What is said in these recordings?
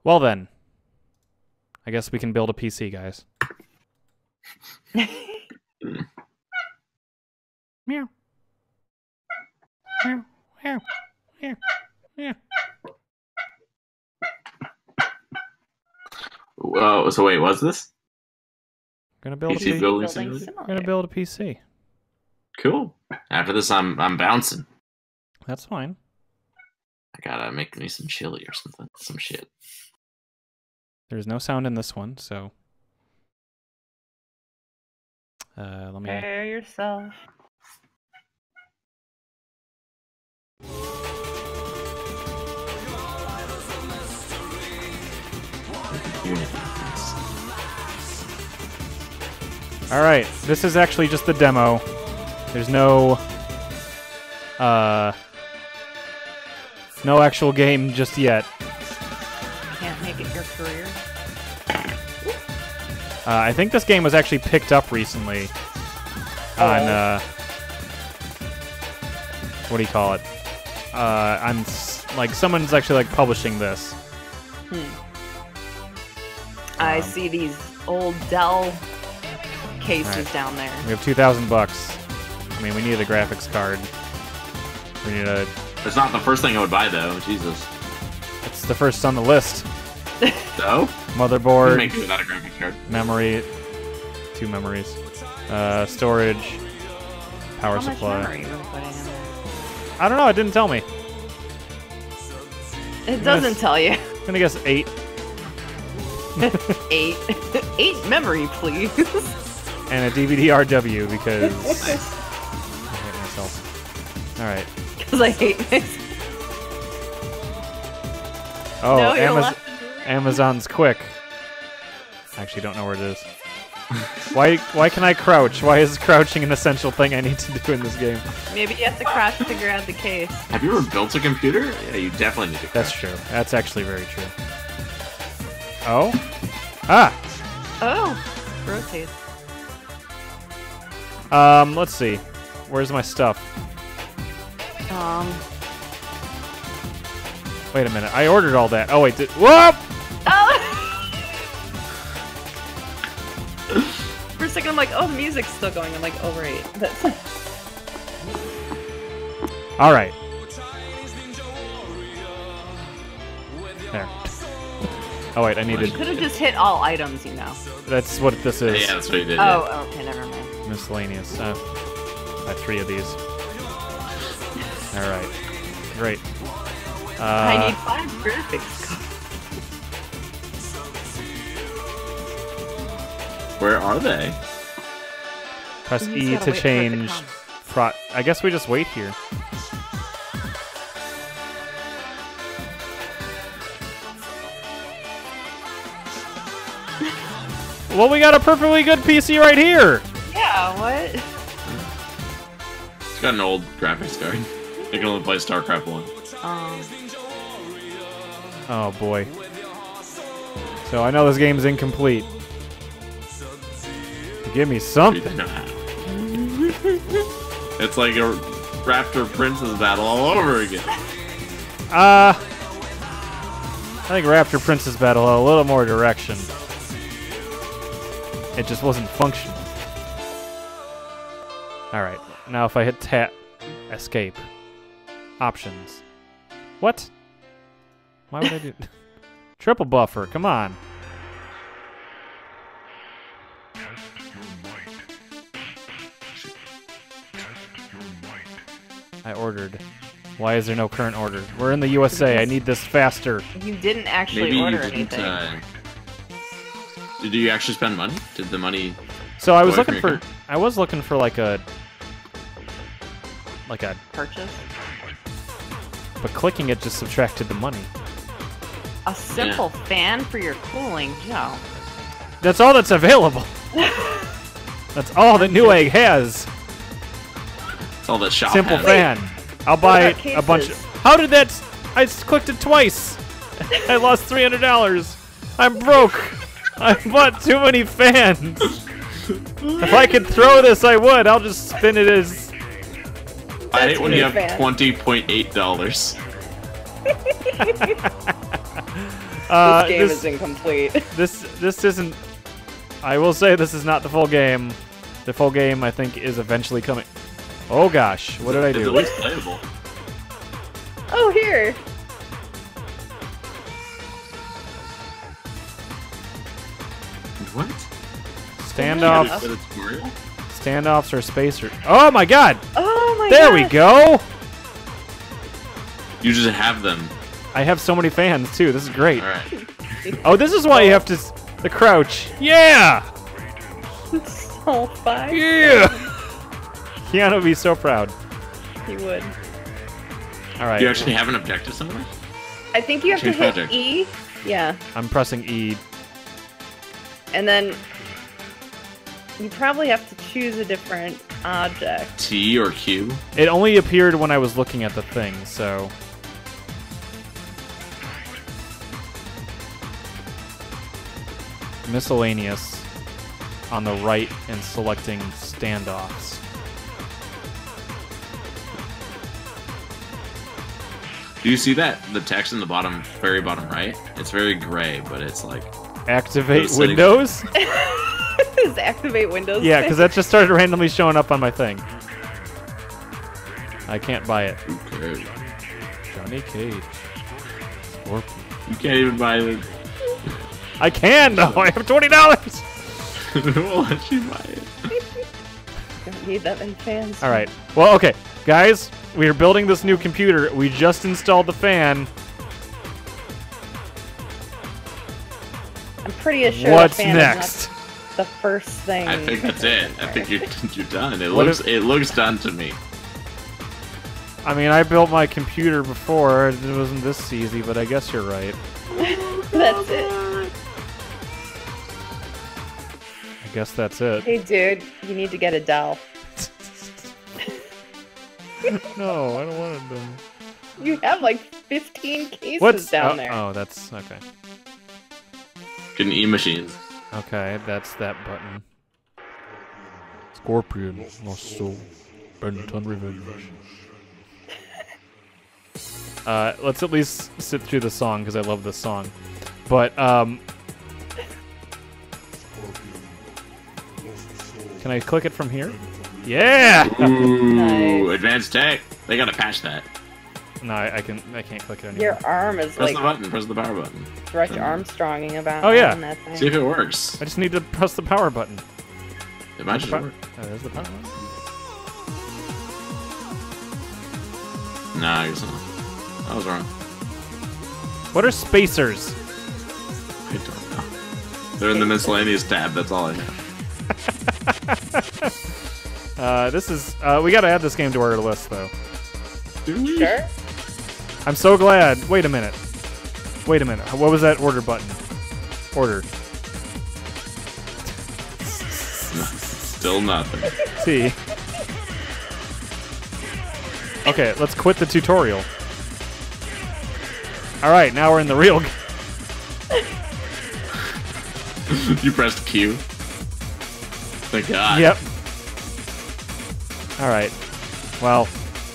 Well then, I guess we can build a PC, guys. Meow. Meow. Meow. Meow. Meow. Whoa, so wait, what's this? Gonna build PC a building PC. simulator? Gonna build a PC. Cool. After this, I'm bouncing. That's fine. I gotta make me some chili or something. Some shit. There's no sound in this one, so let me. Prepare yourself. All right, this is actually just the demo. There's no no actual game just yet. Can't make it your career. I think this game was actually picked up recently on what do you call it? Like someone's actually like publishing this. I see these old Dell cases Right. down there. We have $2,000. I mean, we need a graphics card. We need a. It's not the first thing I would buy, though. Jesus. It's the first on the list. So? Motherboard, Make it without a graphics card. memory, 2 memories, storage, power How much supply. memory were we putting in there? I don't know. It didn't tell me. It doesn't tell you. I'm gonna guess 8. 8. 8 memory, please. And a DVD RW because I hate myself. All right. Because I hate myself. Oh, No, you're left. Amazon's quick. Actually, don't know where it is. Why can I crouch? Why is crouching an essential thing I need to do in this game? Maybe you have to crouch to figure out the case. Have you ever built a computer? Yeah, you definitely need to. That's true. That's actually very true. Oh? Ah! Oh, rotate. Let's see. Where's my stuff? Wait a minute. I ordered all that. Oh, wait. Whoop! For a second, I'm like, oh, the music's still going. I'm like, oh, right. That's... All right. There. Oh, wait. I needed... You could have just hit all items, you know. That's what this is. Yeah, that's what you did. Yeah. Oh, okay, never mind. Miscellaneous. Buy 3 of these. All right. Great. I need 5 graphics cards. Where are they? Press We just E gotta to wait for it to change. come. I guess we just wait here. Well, we got a perfectly good PC right here. Yeah, what? It's got an old graphics card. It can only play StarCraft 1. Oh boy. So I know this game's incomplete. Give me something. It's like a Raptor Princess battle all over again. I think Raptor Princess Battle had a little more direction. It just wasn't functional. Alright, now if I hit escape. Options. What? Why would I do triple buffer, come on. I ordered. Why is there no current order? We're in the USA. I need this faster. You didn't actually Maybe order you didn't. anything. Did you actually spend money? Did the money? So I was Go away looking from your for. I was looking for like a. Purchase? But clicking it just subtracted the money. A simple fan for your cooling? No. That's all that's available. That's all that Newegg has. It's all that shop Simple has. fan. I'll buy about a bunch. cases? How did that? I clicked it twice. I lost $300. I'm broke. I bought too many fans. If I could throw this, I would. I'll just spin it as. I hate when you have fan. $20.8. This game is incomplete. This isn't. I will say this is not the full game. The full game, I think, is eventually coming. Oh gosh, what did I It's do? at least playable. Oh, here. What? Standoffs. But it's Mario? Standoffs or spacer. Oh my god! Oh my There we gosh. go! You just have them. I have so many fans too. This is great. All right. Oh, this is why you have to the crouch. Yeah! So fun. Yeah! Keanu would be so proud. He would. All right. Do you actually have an objective somewhere? I think you have Change to hit project. E. Yeah. I'm pressing E. And then you probably have to choose a different object. T or Q? It only appeared when I was looking at the thing, so. Miscellaneous on the right and selecting standoffs. Do you see that? The text in the bottom, very bottom right? It's very gray, but it's like... Activate Those settings- Windows? Is activate Windows? Yeah, because that just started randomly showing up on my thing. I can't buy it. Okay. Johnny Cage. Scorpion. You can't even buy it. I can though. I have $20. We'll let you buy it. Don't need that many fans. All right. Well, okay, guys, we are building this new computer. We just installed the fan. I'm pretty sure What's the fan next? is not the first thing. I think that's it. I think you're done. It What looks done to me. I mean, I built my computer before. It wasn't this easy, but I guess you're right. That's it. I guess that's it. Hey, dude, you need to get a doll. No, I don't want it done. You have like 15 cases What's down there. Oh, that's okay. Get an E-machines. Okay, that's that button. Scorpion, lost soul, bent on revenge. Let's at least sit through the song because I love this song. But can I click it from here? Yeah. Ooh, Nice. advanced tech. They gotta patch that. No, I can't click it anymore. Your arm is Press like the button. Press the power button. Stretch Armstronging about. Oh, yeah. on that thing. See if it works. I just need to press the power button. It might just work. Oh, there's the power button. Nah, I guess not. I was wrong. What are spacers? I don't know. They're in the miscellaneous tab. That's all I know. This is we gotta add this game to our list though. Sure. I'm so glad. Wait a minute. What was that order button? Order. Still nothing. T. Okay, let's quit the tutorial. All right, now we're in the real. You pressed Q. Thank God. Yep. All right. Well.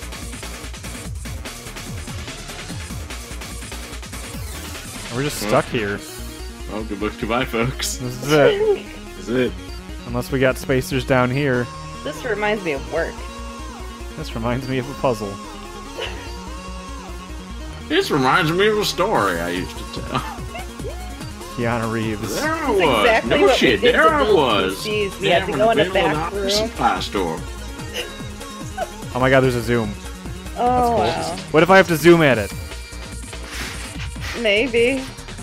We're just stuck here. Oh, goodbye, folks. This is it. This is it. Unless we got spacers down here. This reminds me of work. This reminds me of a puzzle. This reminds me of a story I used to tell. Keanu Reeves. There I This is was. exactly No what we shit. did There to I build was. PCs. We had to go in a back room. Supply store. Oh my god, there's a zoom. Oh wow. What if I have to zoom at it? Maybe.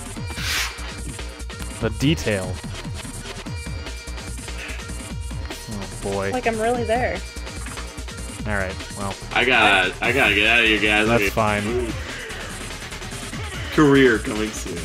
The detail. Oh boy. Like I'm really there. Alright, well, I gotta get out of here, guys. that's Okay. fine. Career coming soon.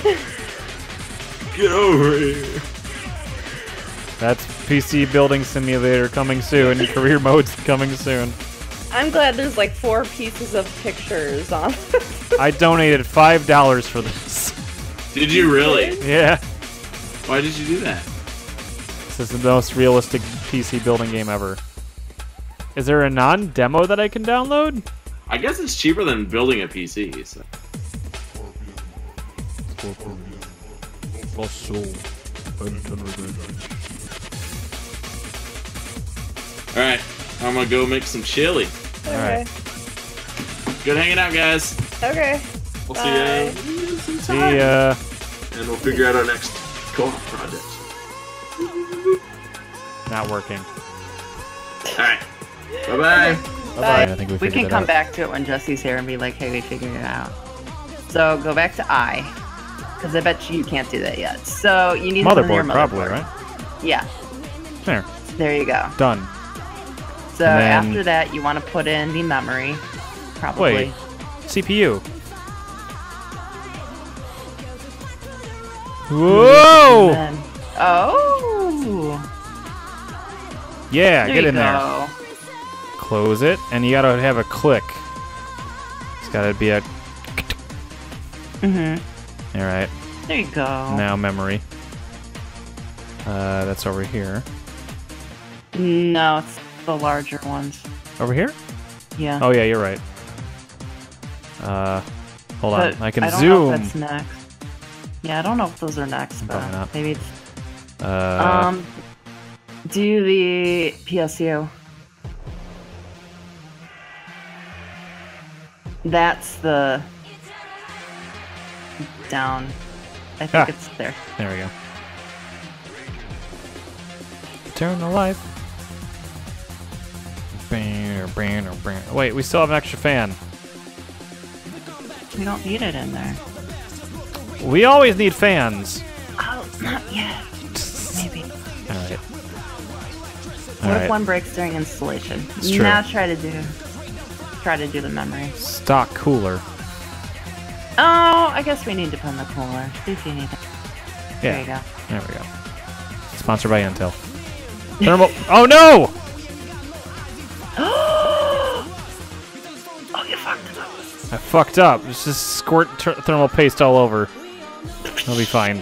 Get over here. That's PC Building Simulator coming soon. Career mode's coming soon. I'm glad there's like 4 pieces of pictures on. I donated $5 for this. Did you really? Yeah. Why did you do that? This is the most realistic PC building game ever. Is there a non-demo that I can download? I guess it's cheaper than building a PC. So. Alright, I'm gonna go make some chili. Okay. Good hanging out, guys. Okay. We'll Bye. see you See sometime. ya. And we'll figure out our next co-op project. Not working. Alright. Bye-bye. Bye-bye. I think we We figured can it come out. back to it when Jesse's here and be like, hey, we figured it out. So go back to I. Because I bet you can't do that yet. So you need to put in your Motherboard, probably, right? Yeah. There. There you go. Done. So And then- after that, you want to put in the memory. Probably. Wait. CPU. Whoa! And then- oh! Yeah, There get you in there. go. Close it, and you gotta have a click. It's gotta be a. Mm-hmm. Alright, There you go. now memory. That's over here. No, it's the larger ones. Over here? Yeah. Oh, yeah, you're right. Hold on. But I can don't zoom. know if that's next. Yeah, I don't know if those are next, Probably but not. maybe it's... Uh, do the PSU. That's the... down. I think Ah. it's there. there we go. Turn the light. Wait, we still have an extra fan. We don't need it in there. We always need fans. Oh, not yet. Maybe. Alright. What if Alright. one breaks during installation? It's true. Now try to do the memory. Stock cooler. Oh, I guess we need to put in the cooler. See if you need it. There you Yeah. go. There we go. Sponsored by Intel. Thermal. Oh no! Oh, you fucked it up. I fucked up. Just squirt thermal paste all over. I'll be fine.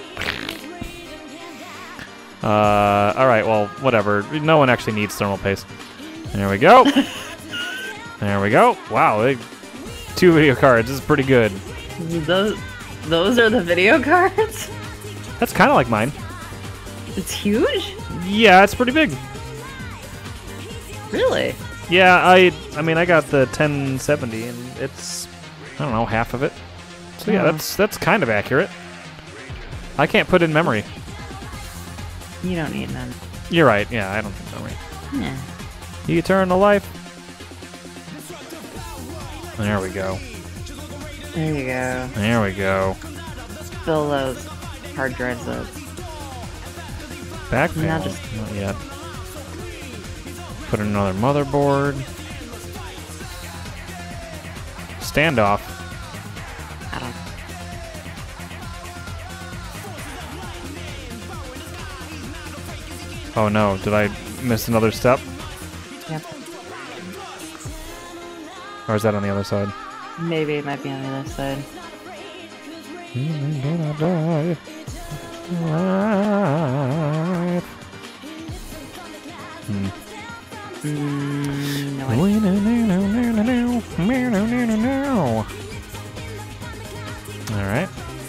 Alright, well, whatever. No one actually needs thermal paste. There we go. There we go. Wow, 2 video cards. This is pretty good. Those are the video cards? That's kind of like mine. It's huge? Yeah, it's pretty big. Really? Yeah, I mean, I got the 1070, and it's, I don't know, half of it. So yeah, Hmm. that's kind of accurate. I can't put in memory. You don't need none. You're right. Yeah, I don't think memory. Yeah. You turn the life. There we go. There you go. There we go. Fill those hard drives up. Back Now panel. just- Not yet. Put in another motherboard. Standoff. I don't. Oh no, did I miss another step? Yep. Or is that on the other side? Maybe it might be on the other side. Gonna die. Alive. No way. Alright.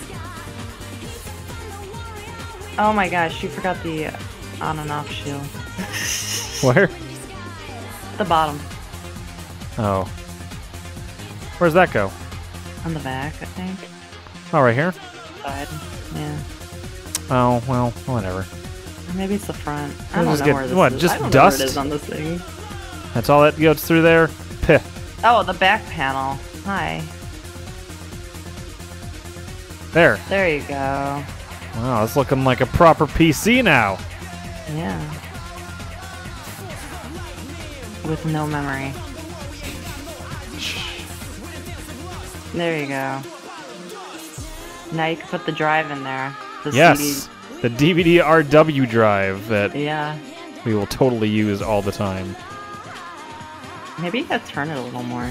Oh my gosh, you forgot the on and off shield. Where? The bottom. Oh. Where's that go? On the back, I think. Oh, right here? Side. Yeah. Oh, well, whatever. Or maybe it's the front. I We'll don't just know get- where this what, is. just I don't dust? know where it is on this thing. That's all that goes through there? Pih. Oh, the back panel. Hi. There. There you go. Wow, it's looking like a proper PC now. Yeah. With no memory. There you go. Now you can put the drive in there. The Yes. The DVD RW drive that CD. Yeah. we will totally use all the time. Maybe you gotta turn it a little more.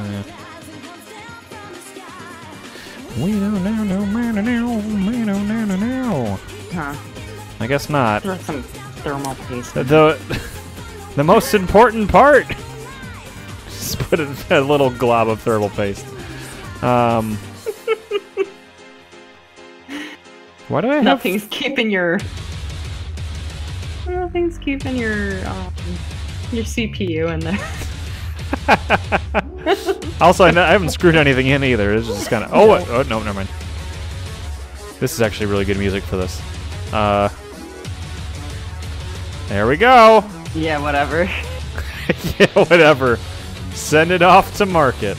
We don't know. Huh. I guess not. Throw some thermal paste. The most important part. Just put a little glob of thermal paste. Why do I have... Nothing's keeping your CPU in there. Also, I haven't screwed anything in either. It's just kind of... Oh, oh, no, never mind. This is actually really good music for this. There we go. Yeah, whatever. Yeah, whatever. Send it off to market.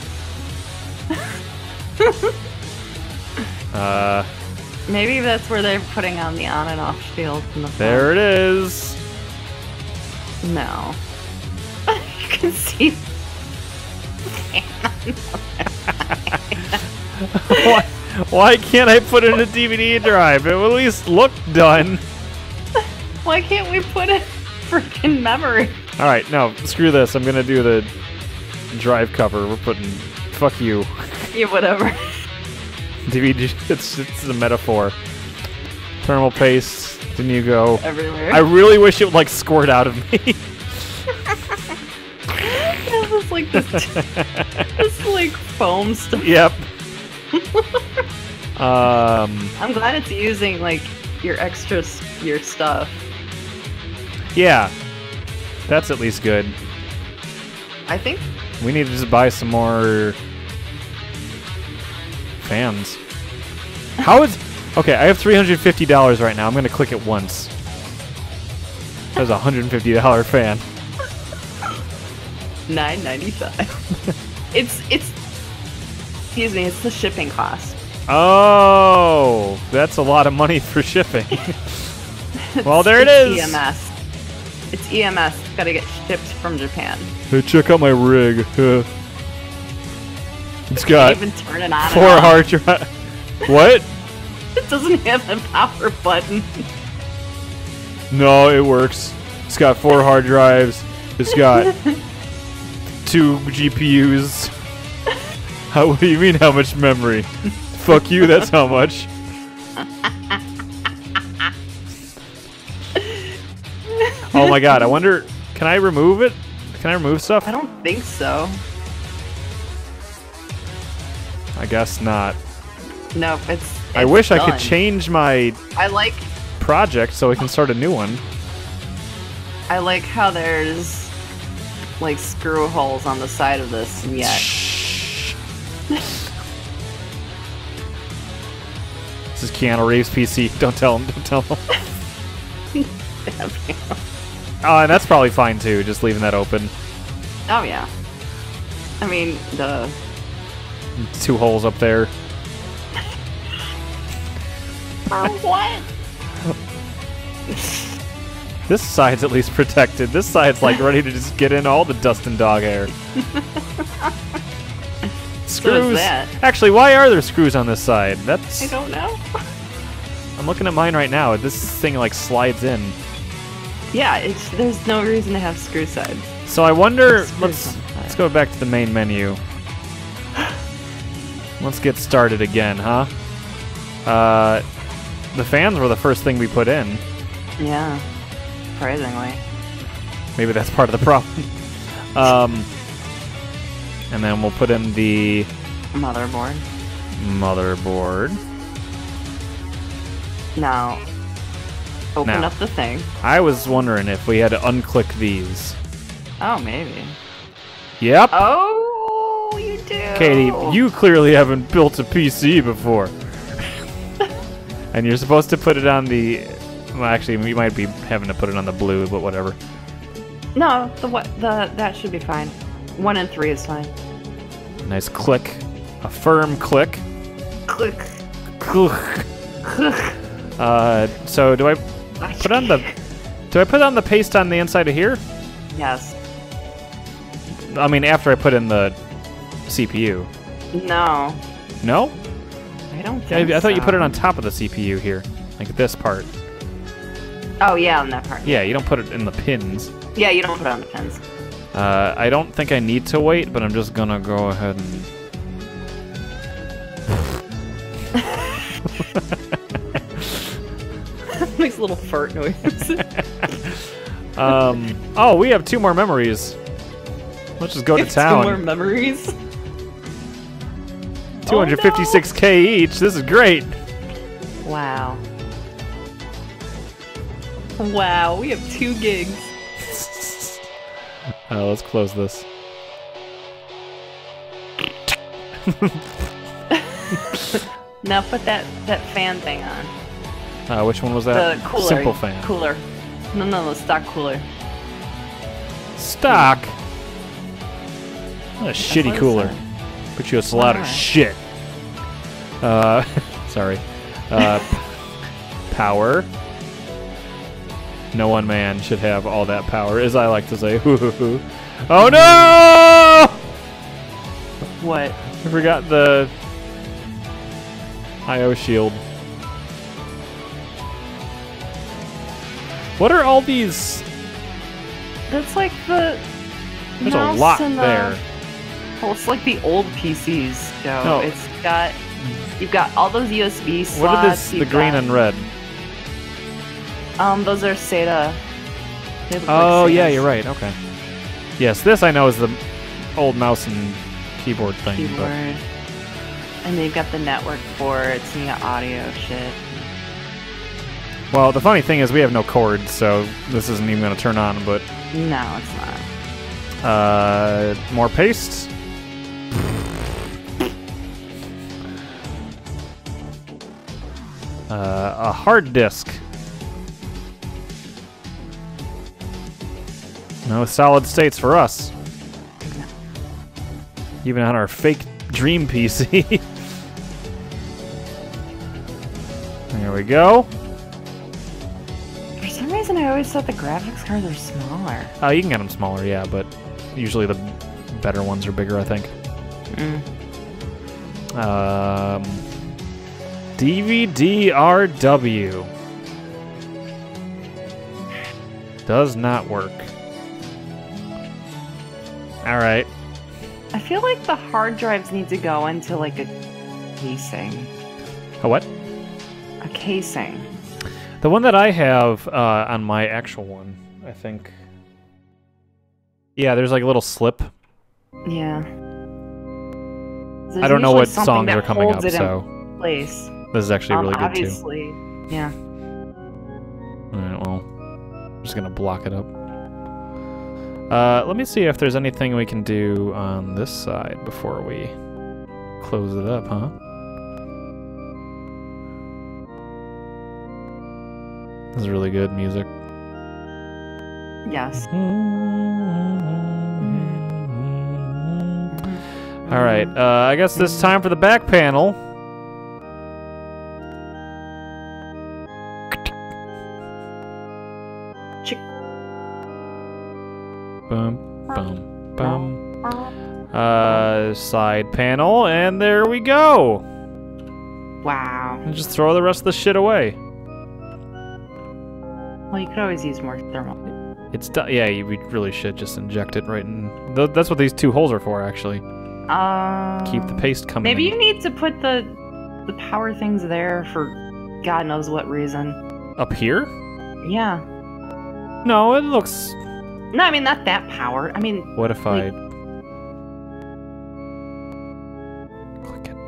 Maybe that's where they're putting on the on and off shield in the front. There it is. No. You can see. Why can't I put it in a DVD drive? It will at least look done. Why can't we put it freaking memory? All right, no, screw this. I'm gonna do the drive cover. We're putting. Fuck you. Yeah, whatever. DVD. It's a metaphor. Thermal paste. Then you go. Everywhere. I really wish it would like squirt out of me. This is like this like foam stuff. Yep. I'm glad it's using like your stuff. Yeah. That's at least good. I think. We need to just buy some more fans. How is... Okay, I have $350 right now. I'm going to click it once. That's a $150 fan. $9.95. It's excuse me, it's the shipping cost. Oh, that's a lot of money for shipping. Well, there it is. EMS. It's EMS. It's got to get shipped from Japan. Hey, check out my rig. It's got Even turn it on 4 hard drives. What? It doesn't have a power button. No, it works. It's got 4 hard drives. It's got 2 GPUs. What do you mean, how much memory? Fuck you, that's how much. Oh my god, I wonder, can I remove it? Can I remove stuff? I don't think so. I guess not. Nope, it's I wish I could done. change my I like project so we can start a new one. how there's like screw holes on the side of this, and yet This is Keanu Reeves' PC. Don't tell him. Don't tell him. Oh, and that's probably fine too. Just leaving that open. Oh yeah. I mean, the 2 holes up there. what? This side's at least protected. This side's like ready to just get in all the dust and dog hair. Screws. that. Actually, why are there screws on this side? I That's. don't know. I'm looking at mine right now. This thing like slides in. Yeah, there's no reason to have screw sides. So I wonder. Screws Let's on the side. go back to the main menu. Let's get started again, huh? The fans were the first thing we put in. Yeah, surprisingly. Maybe that's part of the problem. And then we'll put in the Motherboard. motherboard. Now, open Now. up the thing. I was wondering if we had to unclick these. Oh, maybe. Yep. Oh, you do. Katie, you clearly haven't built a PC before. And you're supposed to put it on the... Well, actually, we might be having to put it on the blue, but whatever. No, that should be fine. 1 and 3 is fine. Nice click. A firm click. Click. Click. So do I put on the... Do I put on the paste on the inside of here? Yes. I mean, after I put in the CPU. No, No? I don't think I thought you so. put it on top of the CPU here. Like this part. Oh, yeah, on that part. Yeah, you don't put it in the pins. Yeah, you don't put it on the pins. I don't think I need to wait, but I'm just gonna go ahead and... Makes a little fart noise. Oh, we have 2 more memories. Let's just go to It's 2 more town. memories. 256K each. This is great. Wow. Wow, we have 2 gigs. Let's close this. Now put that fan thing on. Which one was that? The cooler. Simple fan. Cooler. No, the stock cooler. Stock. What a shitty what it cooler. said. Put you a lot of Why? shit. Sorry. Power. No one man should have all that power, as I like to say. Oh no! What? I forgot the IO shield. What are all these? That's like the. There's a mouse lot and the- there. Well, it's like the old PCs, Joe. No. It's got. You've got all those USB slots. What are this? The you've green got- and red. Those are SATA. They look like Oh yeah, SATAs. you're right. Okay. Yes, this I know is the old mouse and keyboard thing. Keyboard. And they've got the network ports and you got audio shit. But well, the funny thing is we have no cords, so this isn't even going to turn on. But No, it's not. more paste. A hard disk. No solid states for us. Even on our fake dream PC. There we go. For some reason, I always thought the graphics cards are smaller. You can get them smaller, yeah, but usually the better ones are bigger, I think. DVD-RW. Does not work. Alright. I feel like the hard drives need to go into like a casing. A what? A casing. The one that I have on my actual one, I think. Yeah, there's like a little slip. Yeah. I don't know what songs are coming up, so Place. this is actually really good too. Obviously, yeah. Alright, well, I'm just gonna block it up. Let me see if there's anything we can do on this side before we close it up, huh? This is really good music. Yes. Alright, I guess this time for the back panel. Chick. Bum, bum, bum. Side panel, and there we go! Wow. And just throw the rest of the shit away. Well, you could always use more thermal. It's done. Yeah, we really should just inject it right in. That's what these 2 holes are for, actually. Keep the paste coming. Maybe in. you need to put the power things there for God knows what reason. Up here? Yeah. No, it looks. No, I mean not that power. I mean, What if I like- click it?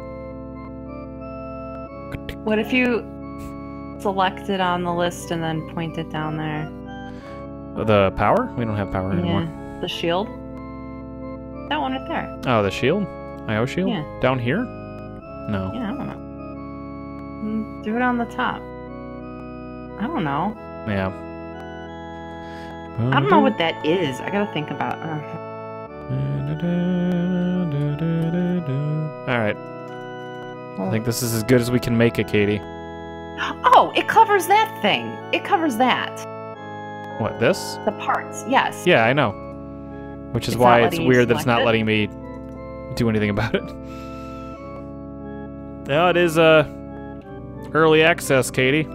what if you select it on the list and then point it down there? The power? We don't have power anymore. Yeah. The shield. That one right there. Oh, the shield? IO shield? Yeah. Down here? No. Yeah, I don't know. Do it on the top. I don't know. Yeah. I don't know what that is. I gotta think about. Alright. I think this is as good as we can make it, Katie. Oh, it covers that thing. It covers that. What, this? The parts. Yes. Yeah, I know. Which is It's why not it's letting you weird that it's not select it? letting me do anything about it. No, it is early access, Katie.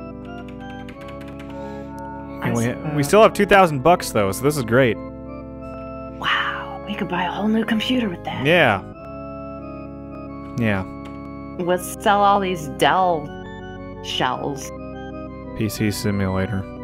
And we still have $2,000 though, so this is great. Wow, we could buy a whole new computer with that. Yeah. Yeah. Let's sell all these Dell shells. PC simulator.